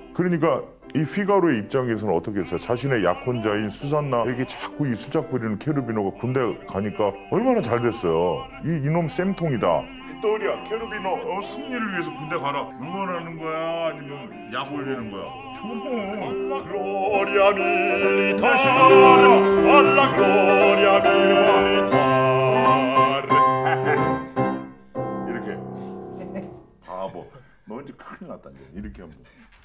그러니까 이 피가로의 입장에서는 어떻게 했어요? 자신의 약혼자인 수산나에게 자꾸 이 수작 부리는 케르비노가 군대 가니까 얼마나 잘 됐어요. 이놈 쌤통이다. 빅토리아, 케르비노 승리를 위해서 군대 가라. 응원하는 거야? 아니면 약 올리는 거야? 좋네. 알라 글로리아 밀리타르, 알라 글로리아 밀리타르. 이렇게 바보. 너 이제 큰일 났다 이제. 이렇게 하면